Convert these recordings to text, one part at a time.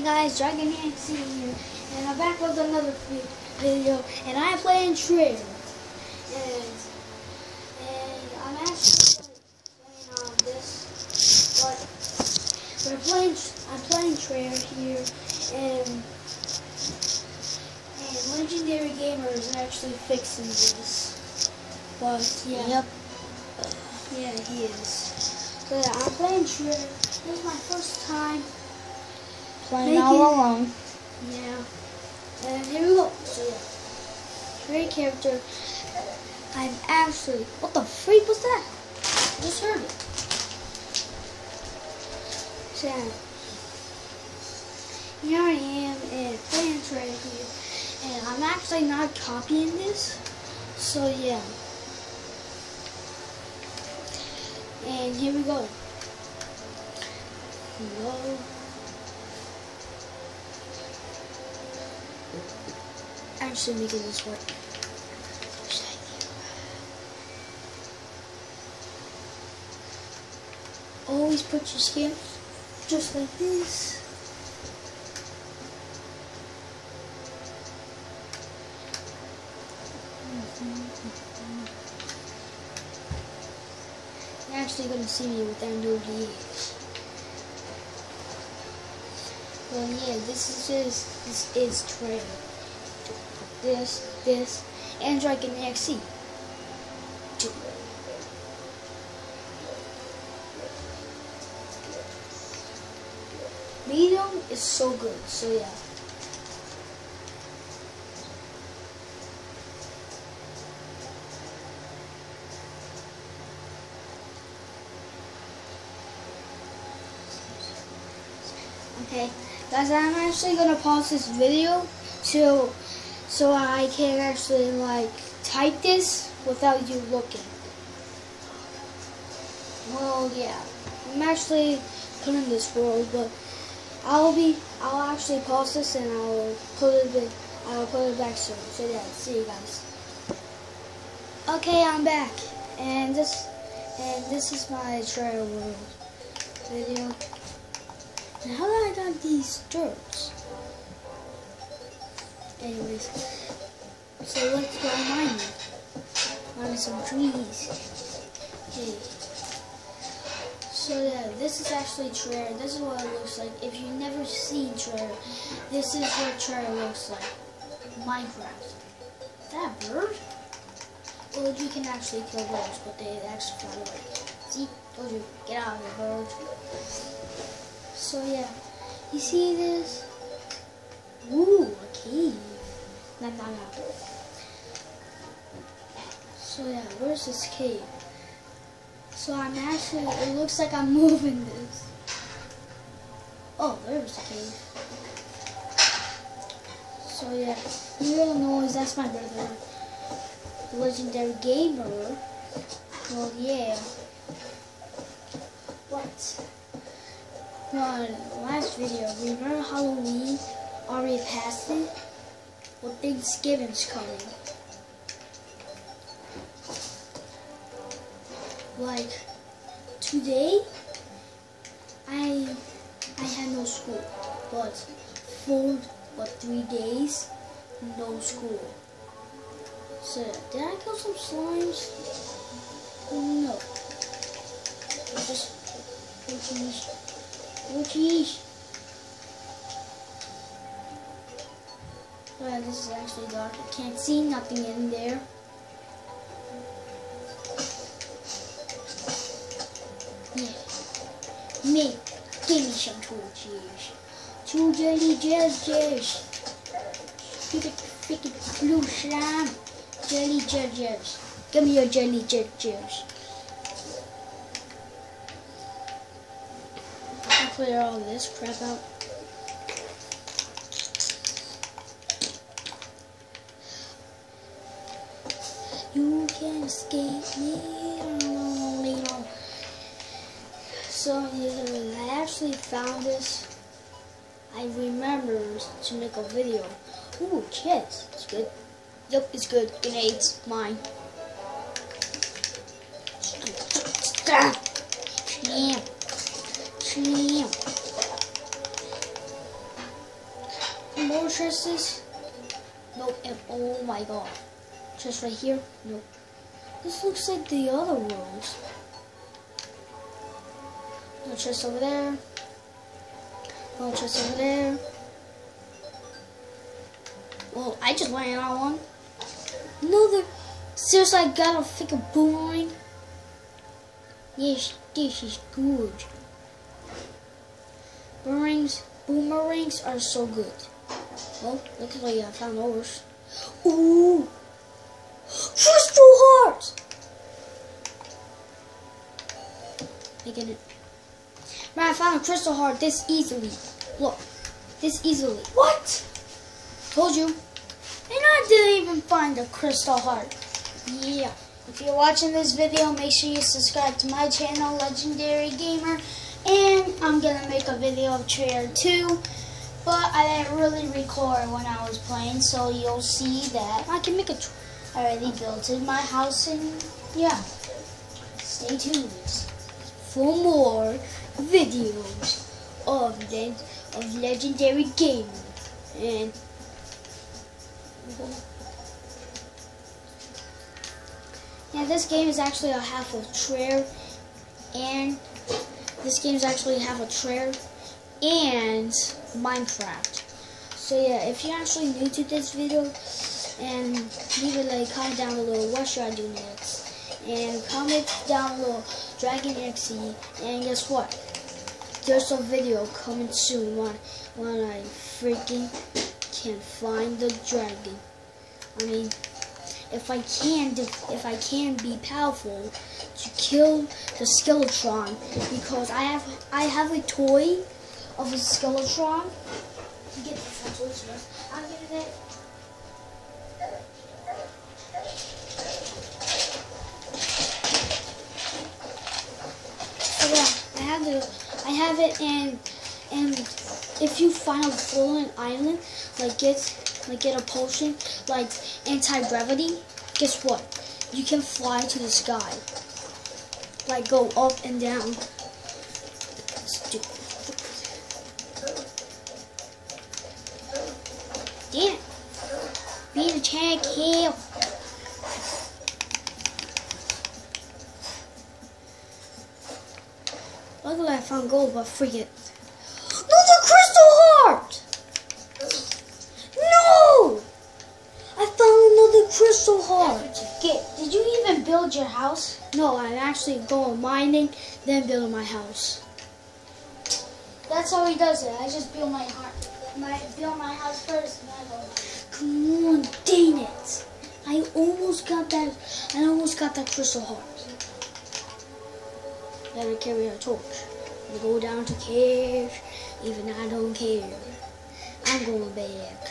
guys, Dragon Nancy here, and I'm back with another video, and I'm playing Trail, and I'm actually playing on this, but I'm playing Trail here, and Legendary Gamer is actually fixing this, but yeah, yeah, he is. So yeah, I'm playing Trail. This is my first time playing all alone. Yeah. And here we go. So yeah. Great character. I'm actually... What the freak was that? Just heard it. So yeah. Here I am and playing Trey here. And I'm actually not copying this. So yeah. And here we go. Hello. Actually making this work. Always put your skin just like this. You're actually gonna see me with that no DH. Well, yeah, this is Trail. This, and Dragon XC. Medium is so good, so yeah. Okay, guys, I'm actually gonna pause this video so I can actually like type this without you looking. Well, yeah, I'm actually putting this world, but I'll actually pause this and I'll put it back soon. So yeah, see you guys. Okay, I'm back, and this is my Trail world video. And how did I got these dirts? Anyways, so let's go mining. Mining some trees. Okay. So yeah, this is actually Trail. This is what it looks like. If you've never seen Trail, this is what Trail looks like. Minecraft. Is that a bird? Well, you can actually kill birds, but they actually fly away. See? Told you. Get out of here, bird. So yeah, you see this? Ooh, a cave. No. So yeah, where's this cave? So I'm actually, it looks like I'm moving this. Oh, there's the cave. So yeah, you don't know, that's my brother, the Legendary Gamer. Well, yeah. What? Well, last video, remember Halloween? Already passed it? Well, Thanksgiving's coming. Like, today, I had no school, but 3 days, no school. So, did I kill some slimes? No. Oh geez. Well, this is actually dark. I can't see nothing in there. Yeah. Me, give me some torches. 2 jelly judges. Freaking blue slime. Jelly judges. Give me your jelly judges. I'll clear all this crap out. You can escape me. So yeah, I actually found this. I remembered to make a video. Ooh, chest. It's good. Yep, it's good. Grenades. Mine. Damn. any more chests? Nope. And oh my god. Chest right here? Nope. This looks like the other worlds. No chest over there. No chest over there. Well, I just went on one. Another. Seriously, I got a freaking boomerang. Yes, this is good. Boomerangs are so good. Oh, look at what I found ours. Ooh, crystal heart. Making it. Man, I found a crystal heart this easily. Look, this easily. What? Told you. And I didn't even find a crystal heart. Yeah. If you're watching this video, make sure you subscribe to my channel, Legendary Gamer. And I'm going to make a video of Trailer 2. But I didn't really record when I was playing, so you'll see that I can make a. I already built in my house, and yeah. Stay tuned for more videos of Legendary Gamer. And yeah, this game is actually a half of Trailer, and this game is actually half of Trailer and Minecraft. So yeah, if you're actually new to this video, and leave it like comment down below what should I do next, and comment down below Dragon XE, and guess what? There's a video coming soon when I freaking can find the dragon. I mean, if I can be powerful to kill the Skeletron, because I have a toy of a Skeletron. Get this, I'm getting it. So yeah, I have it, and if you find a fallen island, like get a potion like anti-gravity, guess what? You can fly to the sky. Like go up and down. Stupid. Damn it. Be the tank here. Luckily I found gold, but forget. Another crystal heart! No! I found another crystal heart. Did you even build your house? No, I'm actually going mining, then building my house. That's how he does it. I just build my house first, and I go. Come on, dang it! I almost got that crystal heart. Then I carry a torch. I go down to cave, even I don't care. I'm going back.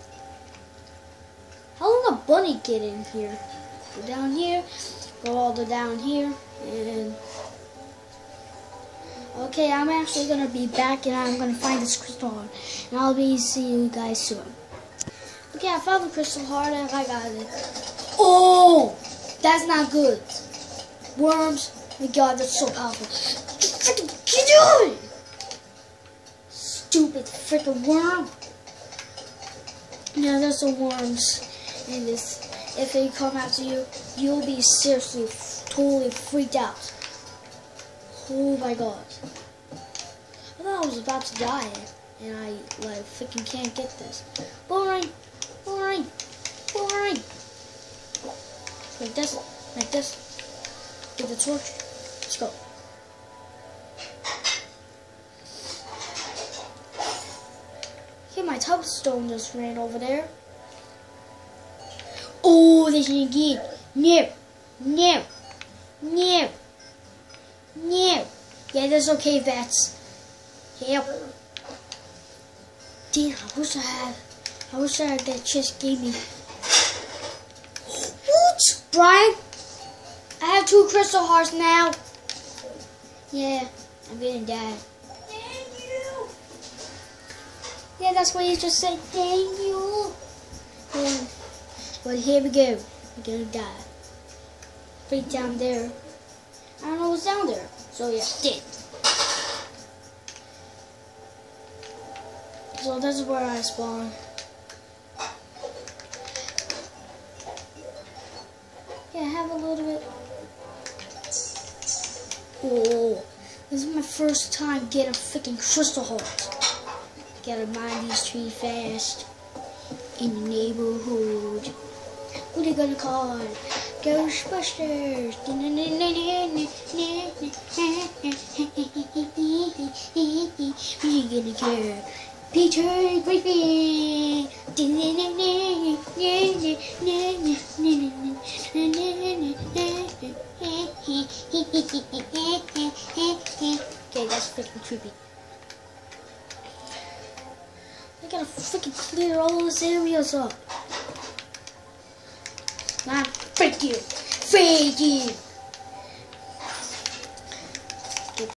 How long a bunny get in here? Go down here, go all the way down here, and okay, I'm actually gonna be back, and I'm gonna find this crystal heart, and I'll be seeing you guys soon. Okay, I found the crystal heart, and I got it. Oh, that's not good. Worms, my God, that's so powerful. Get doing? Stupid freaking worm. Yeah, there's some worms in this. If they come after you, you'll be seriously, totally freaked out. Oh my God. I thought I was about to die, and I like freaking can't get this. Boring, boring, boring. Like this, like this. Get the torch. Let's go. Okay, my tubstone just ran over there. Oh, this is again. No, no, no, no. Yeah, that's okay, Vets. Yep. Damn, I wish I had that chest gave me. What? Brian? I have 2 crystal hearts now. Yeah, I'm gonna die. Thank you. Yeah, that's what you just said. Thank you. Yeah. But here we go. I'm gonna die. Right down there. I don't know what's down there. So yeah, dead. So this is where I spawn. Yeah, I have a little bit. Oh, this is my first time getting freaking crystal hearts. Gotta mine these trees fast in the neighborhood. Who they gonna call? Ghostbusters. Who you gonna care? Peter Griffin. Okay, that's freaking creepy. I gotta freaking clear all those areas up. Nah, freak you. Freak you.